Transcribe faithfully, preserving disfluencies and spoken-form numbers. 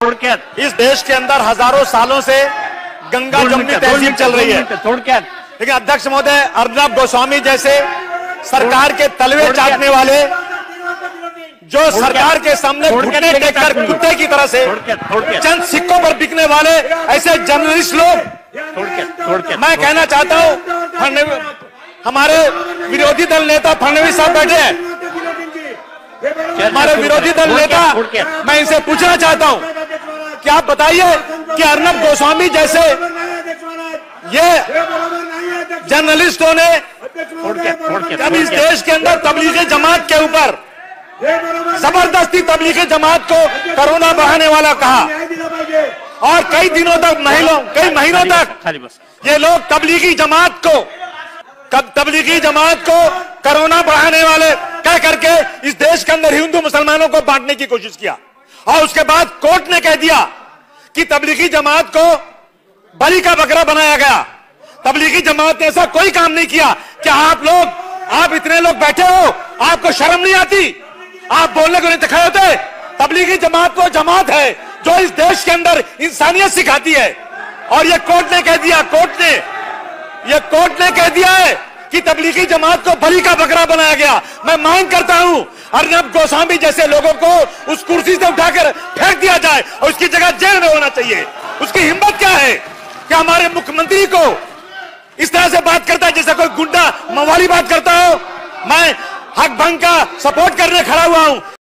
छोड़ के इस देश के अंदर हजारों सालों से गंगा जमुनी तहजीब चल रही है, छोड़ के लेकिन अध्यक्ष महोदय अर्नब गोस्वामी जैसे सरकार के तलवे चाटने वाले, जो सरकार के सामने घुटने टेककर कुत्ते की तरह से चंद सिक्कों पर बिकने वाले ऐसे जर्नलिस्ट लोग, मैं कहना चाहता हूं, हमारे विरोधी दल नेता फडणवीस साहब बैठे हैं, हमारे विरोधी दल नेता, मैं इनसे पूछना चाहता हूं कि आप बताइए कि अर्नब गोस्वामी जैसे ये जर्नलिस्टों ने जब इस देश के अंदर तबलीगी जमात के ऊपर जबरदस्ती तबलीगी जमात को कोरोना बढ़ाने वाला कहा और कई दिनों तक महीनों कई महीनों तक ये लोग तबलीगी जमात को तबलीगी जमात को कोरोना बढ़ाने वाले कह करके इस देश के अंदर हिंदू मुसलमानों को बांटने की कोशिश किया और उसके बाद कोर्ट ने कह दिया कि तबलीगी जमात को बलि का बकरा बनाया गया। तबलीगी जमात ने ऐसा कोई काम नहीं किया। क्या आप लोग आप इतने लोग बैठे हो, आपको शर्म नहीं आती? आप बोलने को नहीं दिखाए होते? तबलीगी जमात वो जमात है जो इस देश के अंदर इंसानियत सिखाती है और ये कोर्ट ने कह दिया कोर्ट ने ये कोर्ट ने कह दिया है कि तबलीगी जमात को बलि का बकरा बनाया गया। मैं मांग करता हूं अर्नब गोस्वामी जैसे लोगों को उस कुर्सी से उठाकर फेंक दिया जाए और उसकी जगह जेल में होना चाहिए। उसकी हिम्मत क्या है कि हमारे मुख्यमंत्री को इस तरह से बात करता है जैसे कोई गुंडा मवाली बात करता हो। मैं हक भंग का सपोर्ट करने खड़ा हुआ हूं,